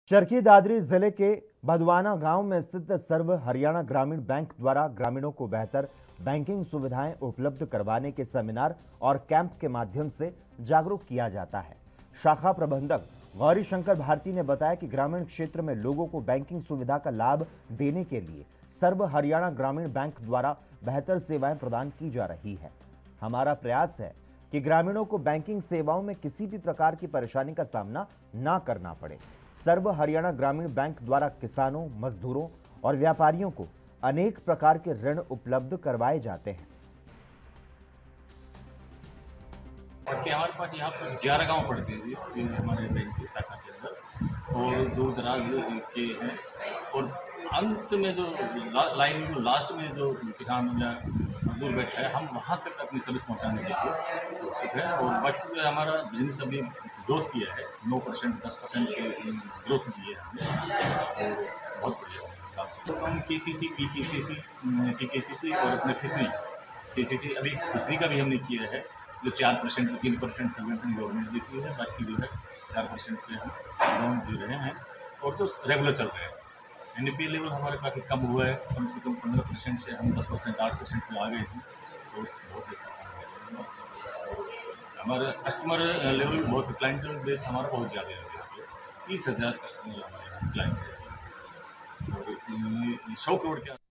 चरखी दादरी जिले के भदवाना गांव में स्थित सर्व हरियाणा ग्रामीण बैंक द्वारा ग्रामीणों को बेहतर बैंकिंग सुविधाएं उपलब्ध करवाने के सेमिनार और कैंप के माध्यम से जागरूक किया जाता है। शाखा प्रबंधक गौरी शंकर भारती ने बताया कि ग्रामीण क्षेत्र में लोगों को बैंकिंग सुविधा का लाभ देने के लिए सर्व हरियाणा ग्रामीण बैंक द्वारा बेहतर सेवाएं प्रदान की जा रही है। हमारा प्रयास है कि ग्रामीणों को बैंकिंग सेवाओं में किसी भी प्रकार की परेशानी का सामना न करना पड़े। सर्व हरियाणा ग्रामीण बैंक द्वारा किसानों, मजदूरों और व्यापारियों को अनेक प्रकार के ऋण उपलब्ध करवाए जाते हैं। कि हमारे पास यहाँ पर 11 गांव पड़ते हैं हमारे बैंक की शाखा के अंदर और दूर दराज के हैं। और अंत में जो लाइन जो लास्ट में जो किसान या मजदूर बैठा है, हम वहाँ तक अपनी सर्विस पहुँचाने के लिए उत्सुक है। और बाकी जो हमारा बिजनेस अभी ग्रोथ किया है 9% 10% की ग्रोथ की है हमने, और बहुत बढ़िया तो हम केसीसी पीकेसीसी और अपने फिशरी अभी फिशरी का भी हमने किया है, जो 4% 3% सबवेंशन गवर्नमेंट देती है, बाकी जो है 4% पे हम लोन दे रहे हैं और जो रेगुलर चल रहे हैं। एनपीए लेवल हमारे काफ़ी कम हुआ है, कम से कम 15% से हम 10% 8% पे आ गए हैं, तो बहुत अच्छा काम है। हमारा कस्टमर लेवल बहुत क्लाइंटल बेस हमारा बहुत ज़्यादा है, 30,000 कस्टमर हमारे यहाँ क्लाइंट है और 100 करोड़ के